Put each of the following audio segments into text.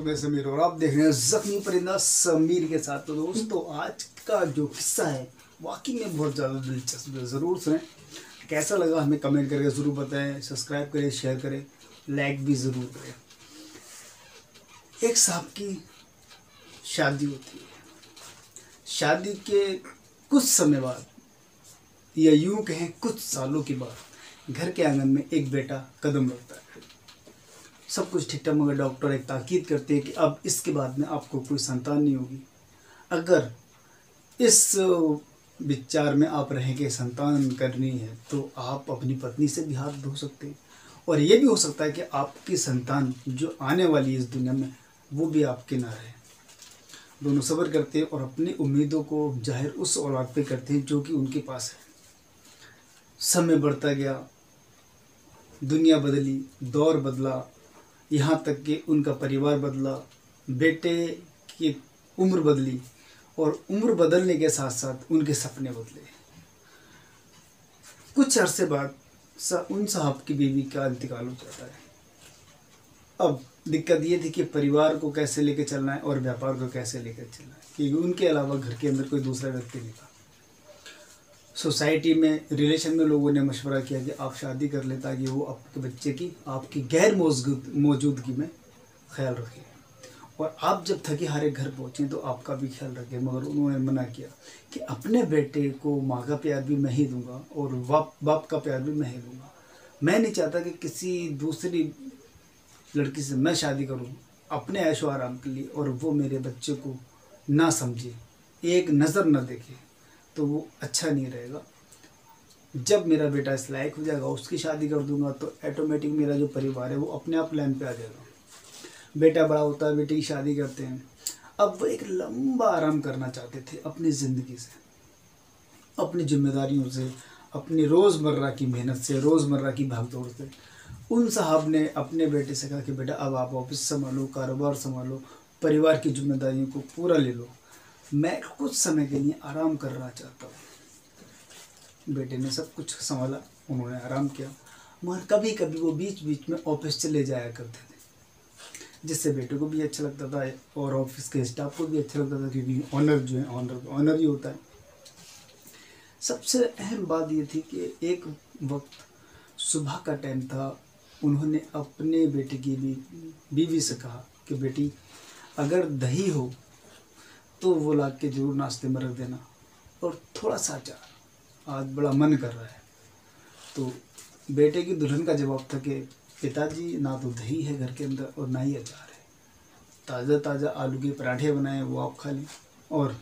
मैं समीर और आप देख रहे हैं जख्मी परिंदा समीर के साथ। तो दोस्तों आज का जो किस्सा है वाकई में बहुत ज़्यादा दिलचस्प है, ज़रूर सुनें। कैसा लगा हमें कमेंट करके ज़रूर बताएं, सब्सक्राइब करें, शेयर करें, लाइक भी ज़रूर करें। एक साहब की शादी होती है। शादी के कुछ समय बाद या यूं कहें कुछ सालों के बाद घर के आंगन में एक बेटा कदम रखता है। सब कुछ ठीक ठाक, मगर डॉक्टर एक ताकीद करते हैं कि अब इसके बाद में आपको कोई संतान नहीं होगी। अगर इस विचार में आप रहें कि संतान करनी है तो आप अपनी पत्नी से भी हाथ धो सकते हैं, और ये भी हो सकता है कि आपकी संतान जो आने वाली है इस दुनिया में वो भी आपके ना रहे। दोनों सब्र करते हैं और अपनी उम्मीदों को जाहिर उस औलाद पे करते हैं जो कि उनके पास है। समय बढ़ता गया, दुनिया बदली, दौर बदला, यहाँ तक कि उनका परिवार बदला, बेटे की उम्र बदली, और उम्र बदलने के साथ साथ उनके सपने बदले। कुछ अरसे बाद उन साहब की बीवी का इंतकाल हो जाता है। अब दिक्कत ये थी कि परिवार को कैसे लेकर चलना है और व्यापार को कैसे लेकर चलना है, क्योंकि उनके अलावा घर के अंदर कोई दूसरा व्यक्ति नहीं था। सोसाइटी में, रिलेशन में लोगों ने मशवरा किया कि आप शादी कर लें ताकि वो आपके बच्चे की आपकी गैर मौजूदगी में ख्याल रखें, और आप जब थके हारे घर पहुँचें तो आपका भी ख्याल रखें। मगर उन्होंने मना किया कि अपने बेटे को माँ का प्यार भी मैं ही दूँगा और बाप का प्यार भी मैं ही दूँगा। मैं नहीं चाहता कि किसी दूसरी लड़की से मैं शादी करूँ अपने ऐशो आराम के लिए, और वो मेरे बच्चे को ना समझे, एक नज़र न देखे, तो वो अच्छा नहीं रहेगा। जब मेरा बेटा इस लायक हो जाएगा उसकी शादी कर दूंगा तो ऑटोमेटिक मेरा जो परिवार है वो अपने आप लाइन पे आ जाएगा। बेटा बड़ा होता है, बेटी की शादी करते हैं। अब वो एक लंबा आराम करना चाहते थे अपनी ज़िंदगी से, अपनी जिम्मेदारियों से, अपनी रोज़मर्रा की मेहनत से, रोज़मर्रा की भागदौड़ से। उन साहब ने अपने बेटे से कहा कि बेटा अब आप ऑफिस संभालो, कारोबार संभालो, परिवार की जिम्मेदारियों को पूरा ले लो, मैं कुछ समय के लिए आराम करना चाहता हूँ। बेटे ने सब कुछ संभाला, उन्होंने आराम किया, मगर कभी कभी वो बीच बीच में ऑफिस चले जाया करते थे, जिससे बेटे को भी अच्छा लगता था और ऑफिस के स्टाफ को भी अच्छा लगता था, क्योंकि ऑनर जो है ऑनर ही होता है। सबसे अहम बात ये थी कि एक वक्त सुबह का टाइम था, उन्होंने अपने बेटे की बीवी से कहा कि बेटी अगर दही हो तो वो ला के जरूर नाश्ते में रख देना, और थोड़ा सा अचार, आज बड़ा मन कर रहा है। तो बेटे की दुल्हन का जवाब था कि पिताजी ना तो दही है घर के अंदर और ना ही अचार है, ताज़ा ताज़ा आलू के पराठे बनाए वो आप खा लें, और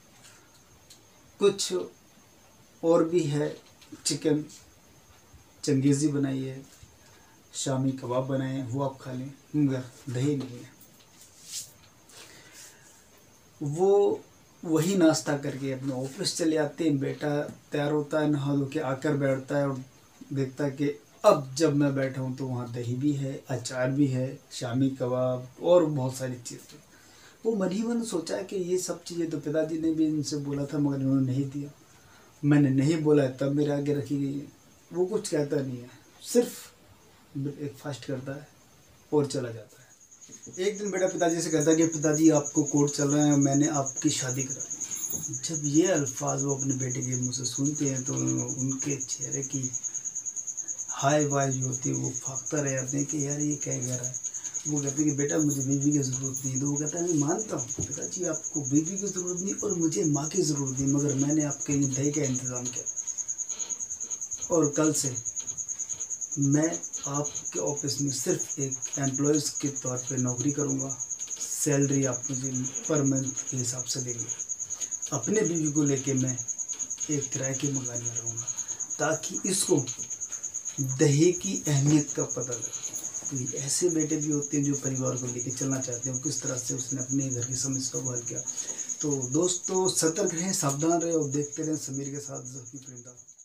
कुछ और भी है, चिकन चंगेज़ी बनाई है, शामी कबाब बनाए हैं वो आप खा लें, मगर दही नहीं है। वो वही नाश्ता करके अपने ऑफिस चले आते हैं। बेटा तैयार होता है, नहा धो के आकर बैठता है और देखता है कि अब जब मैं बैठा हूँ तो वहाँ दही भी है, अचार भी है, शामी कबाब और बहुत सारी चीज़ें। वो मन ही मन सोचा कि ये सब चीज़ें तो पिताजी ने भी इनसे बोला था मगर इन्होंने नहीं दिया, मैंने नहीं बोला है तब मेरे आगे रखी गई है। वो कुछ कहता नहीं है, सिर्फ ब्रेकफास्ट करता है और चला जाता है। एक दिन बेटा पिताजी से कहता है कि पिताजी आपको कोर्ट चल रहा है, मैंने आपकी शादी करा दी। जब ये अल्फाज वो अपने बेटे के मुँह से सुनते हैं तो उनके चेहरे की हाय वाय जो होती है वो फाकता रह जाते हैं कि यार ये क्या कह रहा है। वो कहते हैं कि बेटा मुझे बीवी की ज़रूरत नहीं। तो वो कहता है मैं मानता हूँ पिताजी आपको बीवी की ज़रूरत नहीं और मुझे माँ की ज़रूरत नहीं, मगर मैंने आपके लिए दही का इंतज़ाम किया, और कल से मैं आपके ऑफिस में सिर्फ एक एम्प्लॉयज़ के तौर पे नौकरी करूँगा। सैलरी आप मुझे पर मंथ के हिसाब से देंगे। अपने बीवी को लेके मैं एक किराए के मकान में रहूँगा, ताकि इसको दही की अहमियत का पता लगे। तो ऐसे बेटे भी होते हैं जो परिवार को लेके चलना चाहते हैं। किस तरह से उसने अपने घर की समस्या को हल किया। तो दोस्तों सतर्क रहें, सावधान रहें और देखते रहें समीर के साथ जख्मी परिंदा।